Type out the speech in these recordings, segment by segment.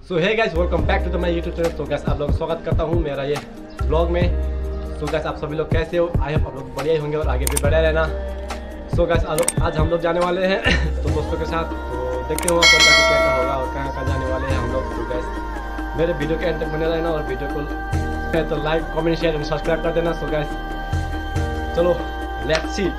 So hey guys, welcome back to the my YouTube channel. तो guys आप लोग स्वागत करता हूँ मेरा ये ब्लॉग में। सो गाइस आप सभी लोग कैसे हो? आई होप आप लोग बढ़िया ही होंगे और आगे भी बढ़िया रहना। सो गाइस आज हम लोग जाने वाले हैं तो दोस्तों के साथ, तो देखते हो क्या क्या होगा और कहाँ कहाँ जाने वाले हैं हम लोग। तो गाइस मेरे वीडियो के एंड तक बने रहना और वीडियो को तो like comment share and subscribe कर देना। सो गाइस चलो लेट्स सी।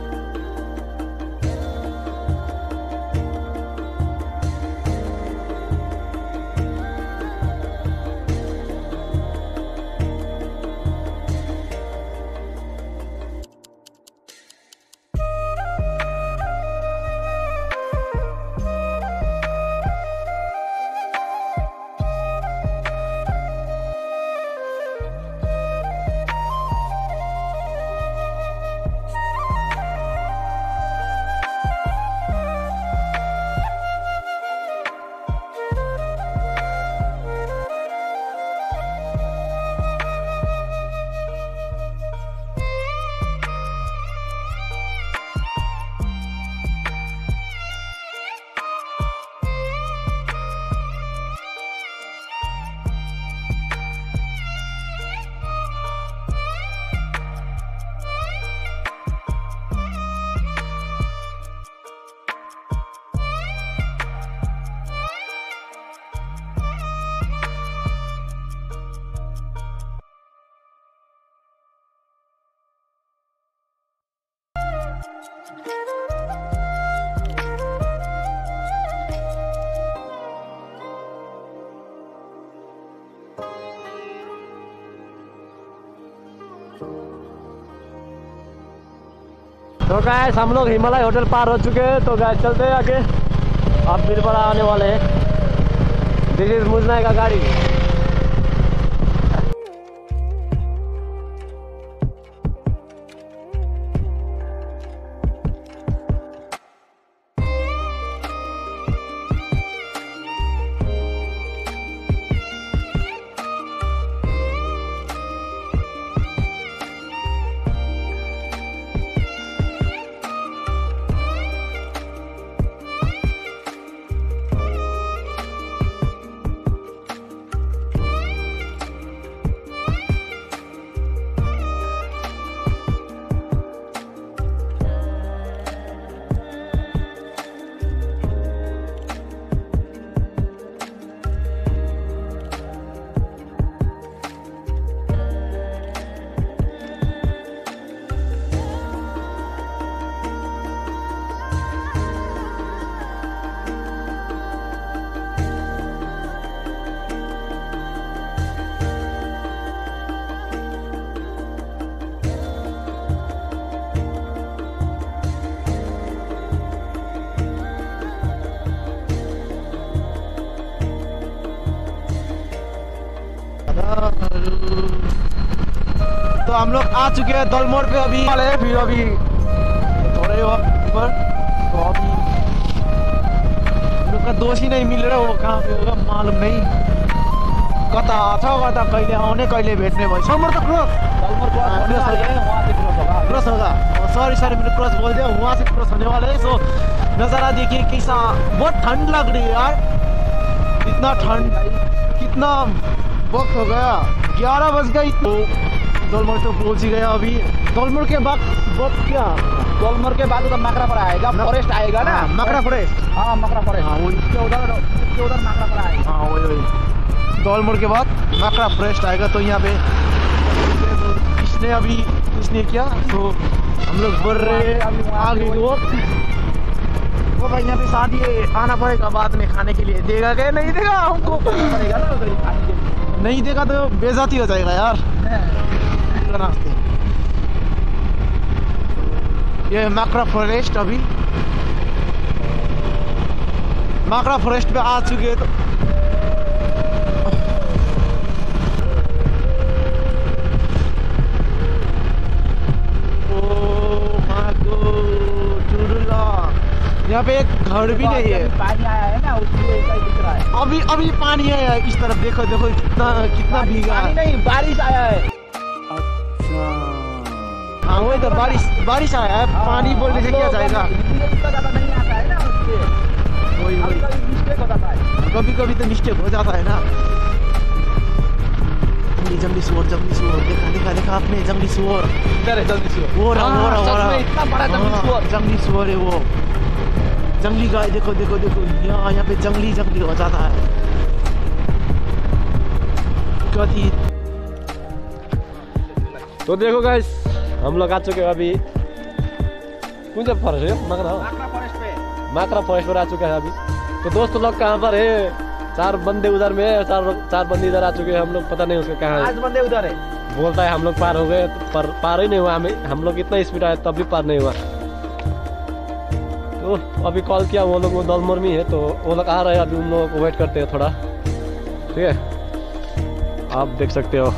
तो गाइस हम लोग हिमालय होटल पार हो चुके हैं। तो गाइस चलते हैं आगे, आप बीरपड़ा आने वाले हैं। दिस इज मुजनाई का गाड़ी। तो हम लोग आ चुके हैं दलमोड़ पे अभी वाले, फिर अभी थोड़े वक्त पर तो अभी लोग का दोष ही नहीं मिल रहा, वो कहाँ पे होगा मालूम नहीं। कता कता कहिले आउने कहिले भेट्ने भयो। समर त क्रॉस होगा। सॉरी मैंने क्रॉस बोल दिया, वहाँ से क्रॉस होने वाले हैं। सो नज़ारा देखिए कैसा, बहुत ठंड लग रही है यार, इतना ठंड, कितना वक्त हो गया, 11 बज गई। तो दलमोड़ तो पहुंच ही गया अभी। दलमोड़ के बाद वक्त क्या, दलमोड़ के बाद उधर मकरापुर आएगा, फॉरेस्ट आएगा ना, मकरा फॉरेस्ट। हाँ मकरा फॉरेस्ट, हाँ वही, उधर मकरापुर आएगा। हाँ वही दलमोड़ के बाद मकरा फॉरेस्ट आएगा। तो यहाँ पे इसने क्या, तो हम लोग बढ़ रहे हैं आगे वक्त। वो भाई यहाँ पे शादी आना पड़ेगा बाद में खाने के लिए। देगा क्या नहीं देगा हमको पड़ेगा ना उधर खाने के लिए। नहीं देगा तो बेइज्जती हो जाएगा यार रास्ते। ये मकरा फॉरेस्ट, अभी मकरा फॉरेस्ट पे आ चुके हैं। तो यहाँ पे एक घर भी नहीं है। पानी आया है ना, उसलिए ऐसा ही दिख रहा है। अभी पानी है इस तरफ, देखो देखो कितना भीगा है। नहीं, बारिश आया है। अच्छा हाँ वही तो, बारिश आया है, पानी बोलने से क्या जाएगा। इतना ज्यादा नहीं आता है ना, उसलिए वही वही मिस्टेक होता था। कभी कभी तो मिस्टेक हो जाता है ना। जंगली सुअर देखा देखा देखा आपने जंगली सुअर। इधर है जल्दी से। वो रहा इतना बड़ा जंगली सुअर। जंगली सुअर है वो। जंगली गाय देखो देखो देखो यहाँ पे जंगली हो जाता है कभी। तो देखो गाइस हम लोग आ चुके हैं अभी कौन सा फॉरेस्ट है माकरा फॉरेस्ट पर आ चुके हैं अभी। तो दोस्त लोग कहाँ पर है? 4 बंदे उधर में है, 4 बंदे इधर आ चुके हैं। हम लोग पता नहीं उसका कहाँ है। 5 बंदे उधर है। बोलता है हम लोग पार हो गए पर पार ही नहीं हुआ। हम लोग इतना स्पीड आए तब भी पार नहीं हुआ। तो अभी कॉल किया वो लोग, वो दलमोर में है तो वो लोग आ रहे हैं। अभी उन लोगों को वेट करते हैं थोड़ा, ठीक है। आप देख सकते हो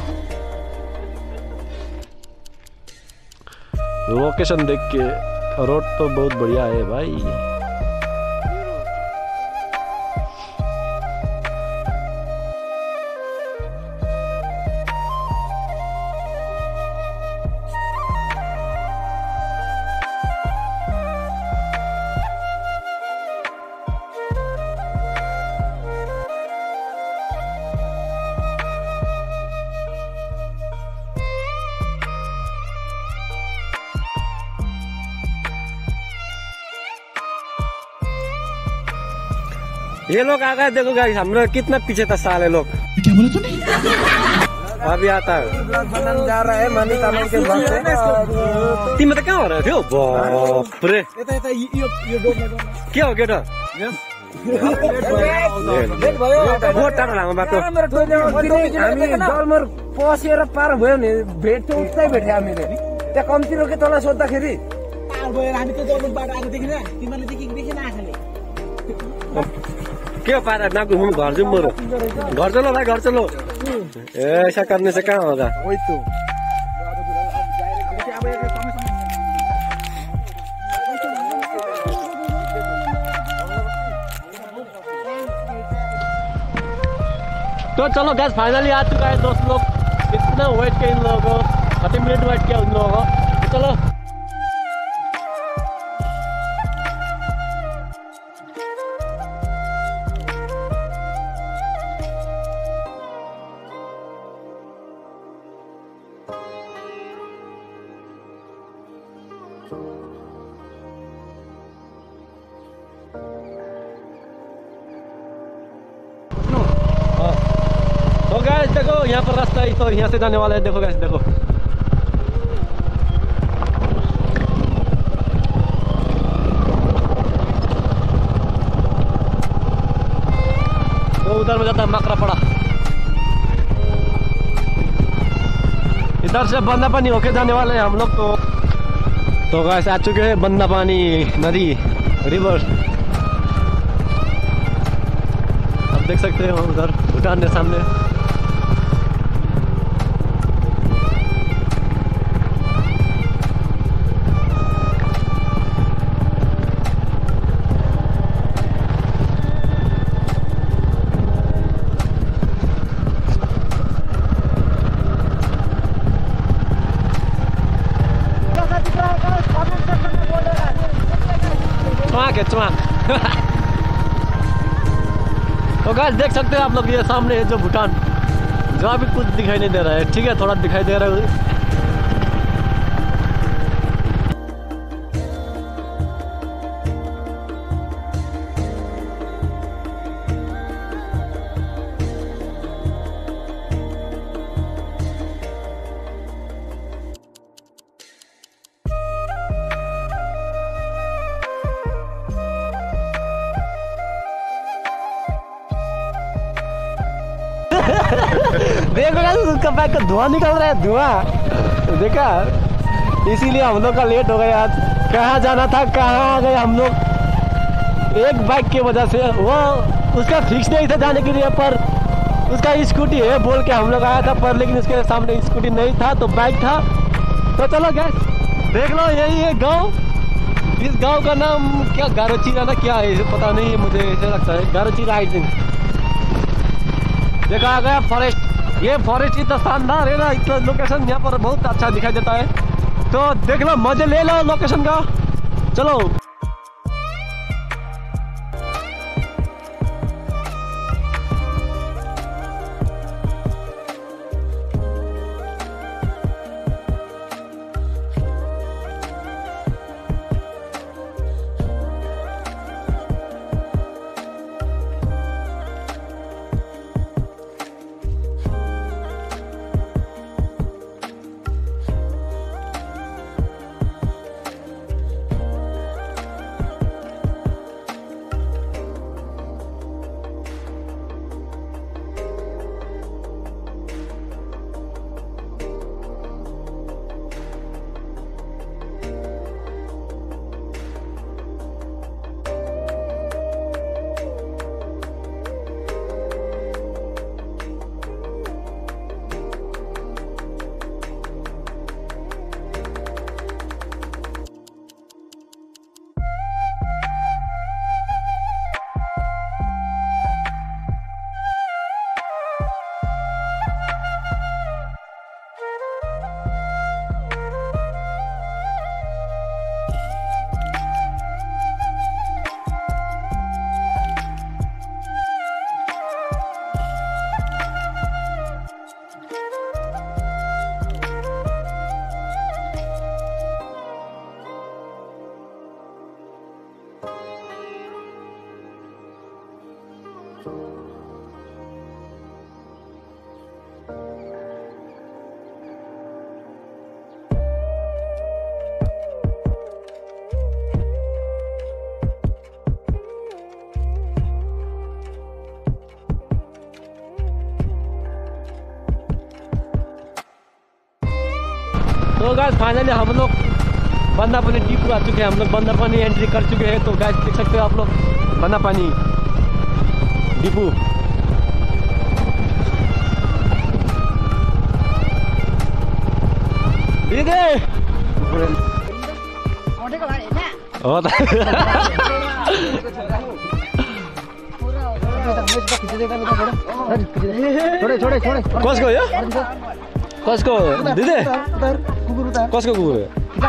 लोकेशन देख के, रोड तो बहुत बढ़िया है भाई। ये लोग आ गए, देखो गाइस हम लोग कितना पीछे था साले लोग। क्या बोला तूने? अभी आता है जा रहा है मनी तामन के ब्लॉग से। तीन क्या हो रहे थे? बाप रे क्या हो गया? बहुत टाढा लामो बाटो। हामी डलमोर पसेर पार भयो भने भेट त उतै भेट्यो हामीले। त्यहाँ कम्ती रोके तँलाई सोद्धाखेरि हामी त डलमोरबाट आएको देखिन, तिमीले देखेन आँखाले। क्या पारा ना घूम घर जो मोरो घर चलो भाई घर चलो। ऐसा करने से कहाँ होगा? वही तो चलो गैस फाइनली आ चुका है दोस्त लोग। इतना वेट किया इन लोगों को, 30 मिनट वेट किया उन लोगों को। तो चलो गाइस देखो यहाँ पर रास्ता है तो यहाँ से जाने वाला है। देखो गाइस देखो तो उधर में जाता है माकरा पड़ा। इधर से बंदा पानी होके जाने वाले हैं हम लोग। तो गाइस आ चुके हैं बंदा पानी नदी रिवर। आप देख सकते हो उधर भूटान के सामने। तो गाइस देख सकते हैं आप लोग ये सामने है जो भूटान, जो अभी कुछ दिखाई नहीं दे रहा है, ठीक है थोड़ा दिखाई दे रहा है। देखो गाइस उसका बाइक का धुआं निकल रहा है, धुआं देखा। इसीलिए हम लोग का लेट हो गया। कहाँ जाना था कहाँ आ गए हम लोग एक बाइक की वजह से। वो उसका फिक्स नहीं था जाने के लिए, पर उसका स्कूटी है बोल के हम लोग आया था, पर लेकिन उसके सामने स्कूटी नहीं था तो बाइक था। तो चलो गाइस देख लो यही है गाँव। इस गाँव का नाम क्या गारोचीरा ना क्या है पता नहीं है, मुझे ऐसा लगता है गारोचीरा आई थिंक। देखा आ गया फॉरेस्ट। ये फॉरेस्ट इतना शानदार है ना, इतना लोकेशन यहाँ पर बहुत अच्छा दिखाई देता है। तो देख लो मजे ले लो लोकेशन का। चलो तो गाइस फाइनली हम लोग बंदापानी डिपो आ चुके हैं। हम लोग बंदापानी एंट्री कर चुके हैं। तो गाइस देख सकते हो आप लोग बंदापानी डिपो। दीदी हो त कसको यो कसको दिदी कसको कुकुर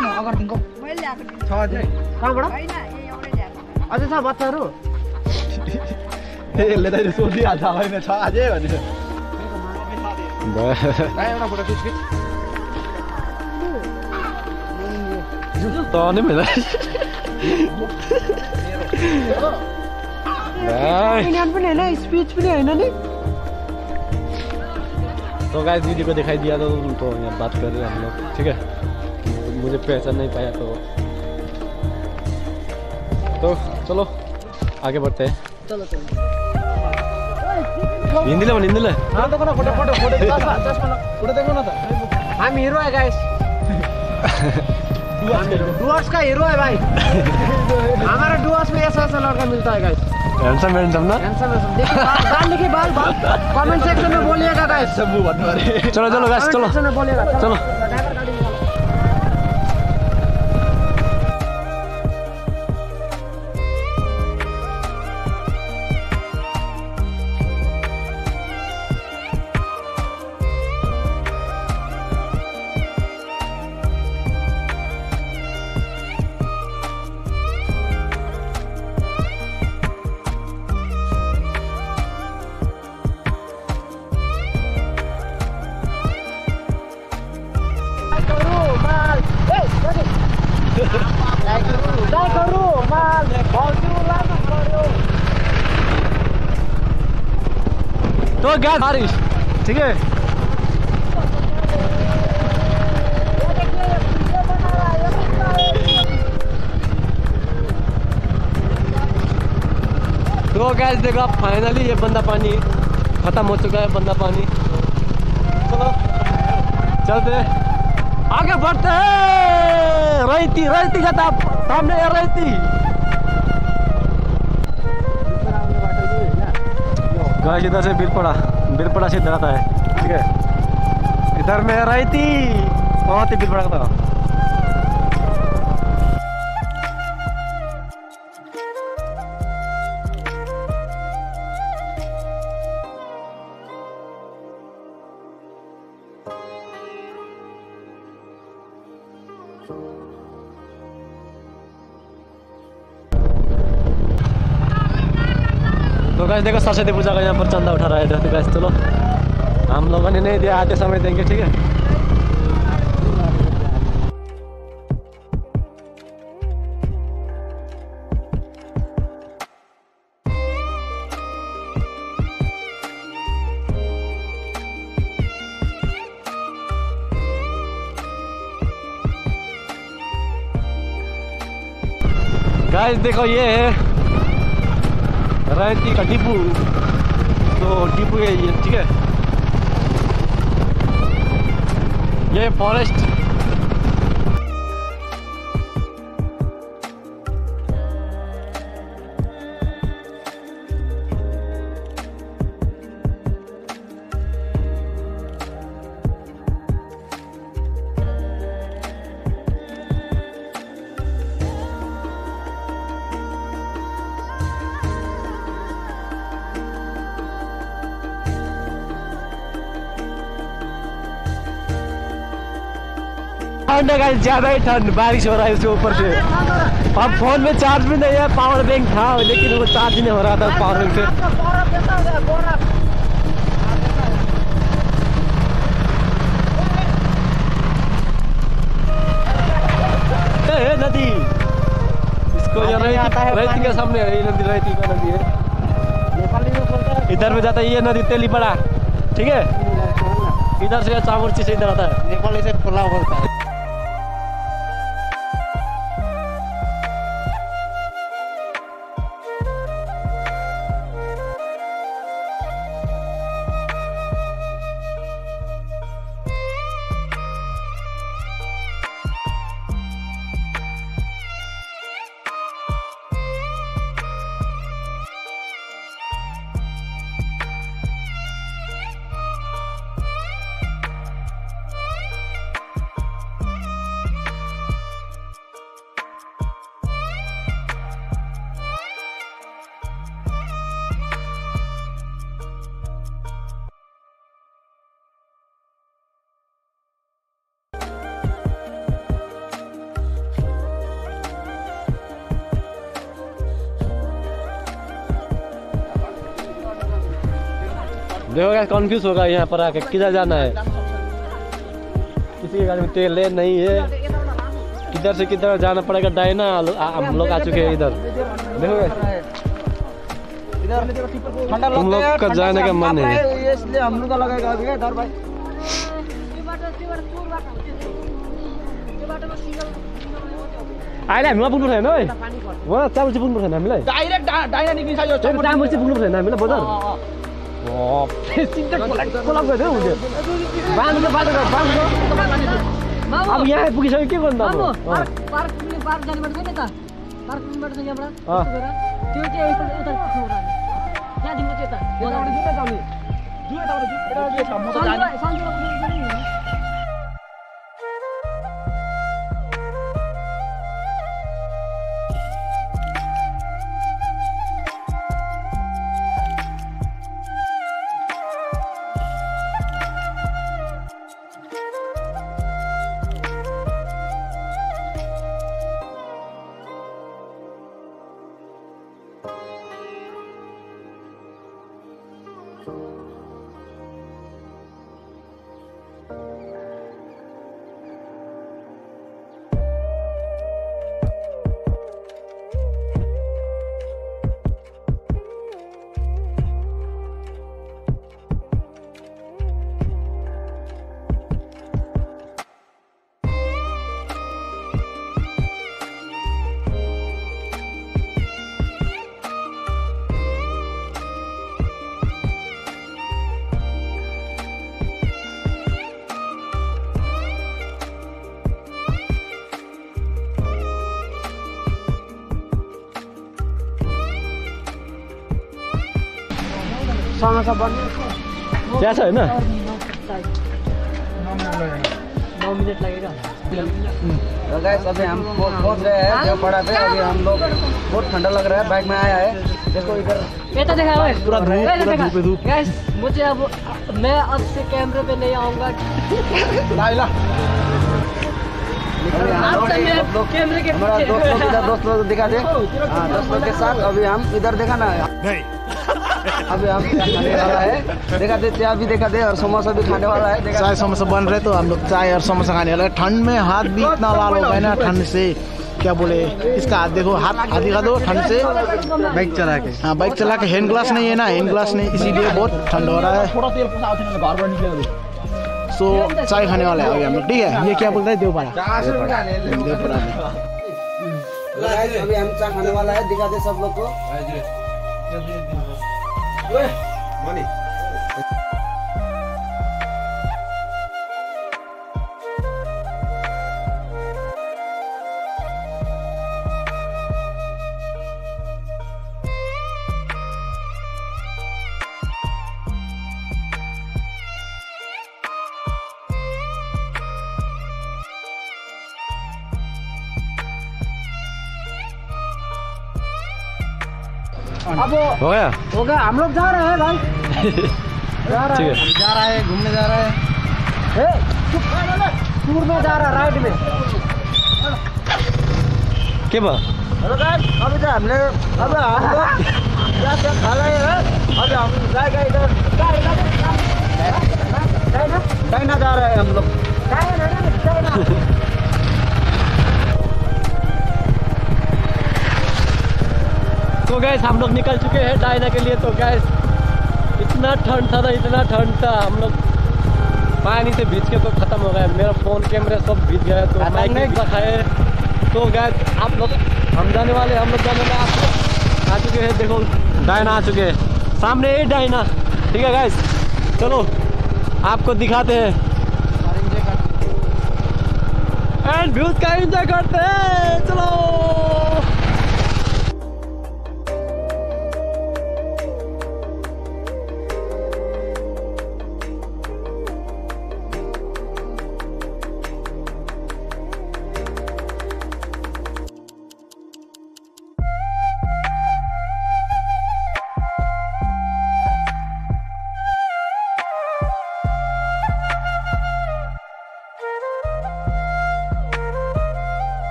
अझै छ बच्चाहरू यसले त सोधिहाल्छ होइन छ अझै भने एउटा फोटो खिच त नि मिला पनि होइन स्पिच पनि होइन नि। तो गाइस दीदी को दिखाई दिया तो यहाँ बात कर रहे हैं हम लोग, ठीक है। मुझे पहचान नहीं पाया तो चलो आगे बढ़ते हैं। चलो हिंदी ले हिंदी ले फोटो देखो ना। हम हीरो है गाइस, डुअर्स का हीरो है भाई। हमारा डुअर्स में ऐसा ऐसा लड़का मिलता है गाइस। हैंडसम हैंडसम ना, हैंडसम देखिए बाल देखिए बाल कमेंट सेक्शन में बोलिएगा गाइस। चलो चलो गाइस चलो सेक्शन में बोलिएगा चलो। तो क्या बारिश, ठीक है। तो गैस देखो आप फाइनली ये बंदापानी खत्म हो चुका है। बंदापानी चलो चलते आगे बढ़ते हैं। रैती रैती जाता सामने रैती गाइस, इधर से बिरपड़ा से इधर आता है, ठीक है। इधर में रैती बहुत ही बिरपड़ा का था। तो गाइस देखो सरस्वती पूजा का यहाँ पर चंदा उठा रहा है। तो गाइस चलो, हम लोगों ने नहीं दिया, आते समय देंगे, ठीक है। गाइस देखो ये है रैती का डिपो। तो डिपो है ये, ठीक है। ये फॉरेस्ट ठंड है गाइस, ज्यादा ही ठंड, बारिश हो रहा है उसके ऊपर से। अब फोन में चार्ज भी नहीं है, पावर बैंक था लेकिन वो चार्ज ही नहीं हो रहा था पावर बैंक से। नदी इसको ये रैती के सामने है, ये नदी रैती का नदी है। इधर में जाता है ये नदी तेलीपड़ा, ठीक है। इधर से चामुर्ची से इधर आता है, नेपाली से खुला होता है। देखो गाइस कंफ्यूज होगा यहाँ पर आके किधर जाना है। किसी की गाड़ी में तेल है नहीं है, किधर से किधर जाना पड़ेगा। डायना हम लोग आ चुके हैं इधर। देखो ठंडा तुम लोग का जाने का मन है इसलिए हम लोग का लगेगा अभी इधर भाई। अहिले हामीलाई पुग्नु छैन है, वहाँ चामल पुग्नु छैन हामीलाई। डाइरेक्ट डाइना निक्लिन्छ यो चामल चाहिँ पुग्नु छैन हामीलाई बजार। अब यहाँ पुगिसक्यो के गर्नु अब? पार्क जानेबाट चाहिँ यता पार्कबाट चाहिँ यहाँबाट त्यो चाहिँ यता त्यहाँदेखि चाहिँ यता समोसा बन्ने त्यहाँ छ होइन? 9 मिनट लगेगा। तो गाइस अभी हम पहुंच रहे हैं देवपाड़ा पे। अभी हम लोग बहुत ठंडा लग रहा है, बाइक में आया है। देखो इधर ये तो देखा है पूरा धूप गाइस। मुझे अब मैं अब से कैमरे पे नहीं आऊंगा। कैमरे के हमारा दोस्त लोग इधर दोस्त लोग दिखा दे। हाँ दोस्त लोग के साथ अभी हम इधर देखा ना नहीं। अभी हम खाने वाला है, देखा दे चाय भी देखा दे और समोसा भी खाने वाला है। चाय समोसा बन रहे तो हम लोग चाय और समोसा खाने वाला है। ठंड में हाथ भी इतना लाल हो गया ना ठंड से, क्या बोले। इसका हाथ देखो, हाथ दिखा दो ठंड से। बाइक चला के, हाँ बाइक चला के। हैंड ग्लास नहीं है ना, हैंड ग्लास नहीं, इसीलिए बहुत ठंड हो रहा है। सो चाय खाने वाला है अभी हम लोग, ठीक है। ये क्या बोलता है देवपाड़ा। अभी हम चाय खाने वाला है, दिखा दे सब लोग को। अब हो गया? हो गया, हम लोग जा रहे हैं भाई। जा रहा है, जा रहा है, घूमने जा रहा है। टूर में जा रहा है, राइड में। के भयो? हेलो गाइस, अभी तो हमने अब हमको क्या खा रहे हैं। अभी हम जाएगा इधर डायना जा रहे हैं हम लोग। तो गैस हम लोग निकल चुके हैं डायना के लिए। तो गैस इतना ठंड था ना, इतना ठंड था, हम लोग पानी से भीज के तो खत्म हो गया। मेरा फोन कैमरा सब भीज गया, तो माइक नहीं रखा है। तो गैस आप लोग हम जाने वाले, हम लोग जाने वाले, आप लोग आ चुके हैं। देखो डायना आ चुके हैं, सामने ये डायना, ठीक है गैस। चलो आपको दिखाते हैं एंड व्यूज का एंजॉय करते हैं। चलो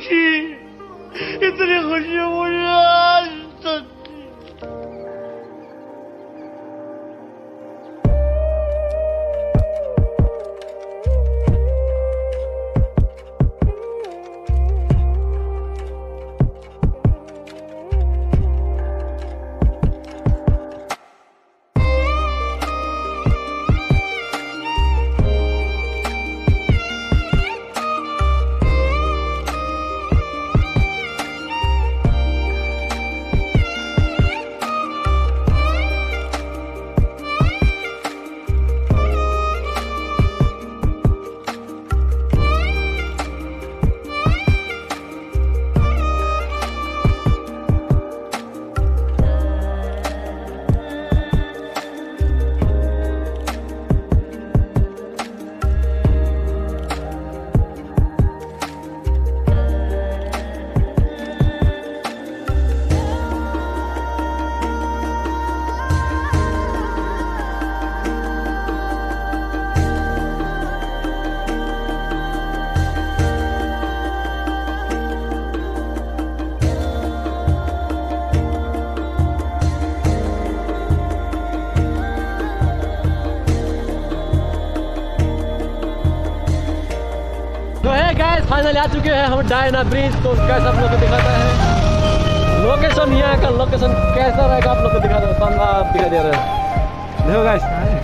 खुशी, इतनी खुशी मुझे आज तक। फाइनली आ चुके हैं हम डायना ब्रिज। तो कैसा आप लोग को दिखाता है लोकेशन, यहाँ का लोकेशन कैसा रहेगा आप लोग को दिखाता है। शानदार दिखाई दे रहा है, देखो गाइस।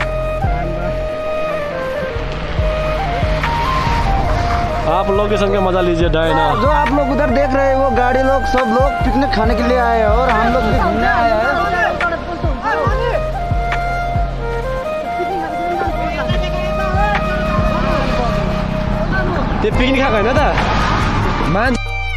आप लोकेशन का मजा लीजिए डायना। जो आप लोग उधर देख रहे हैं वो गाड़ी लोग सब लोग पिकनिक खाने के लिए आए हैं और हम लोग भी घूमने आए हैं। ये पिकनिक खाएको होइन त मान।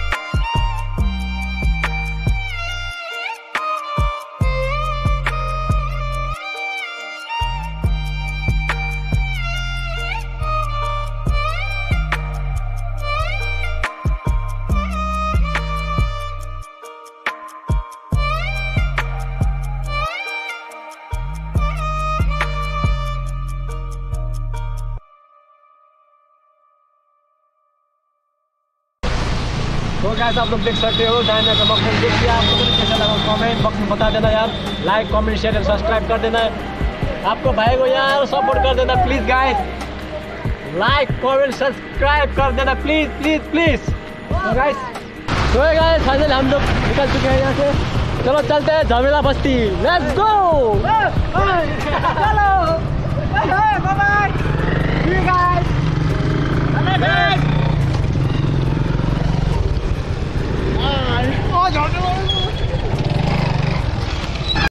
तो गाइस आप लोग देख सकते हो डायना का लोकेशन। देखिए आपको कैसा लगा कमेंट बॉक्स में बता देना यार। Like comment share and subscribe कर देना। आपको भाई को यार सपोर्ट कर देना please guys. Like comment subscribe कर देना प्लीज प्लीज प्लीज। तो गाइस फाइनली हम लोग निकल चुके हैं यहाँ से। चलो चलते हैं झमेला बस्ती, लेट्स गो। चलो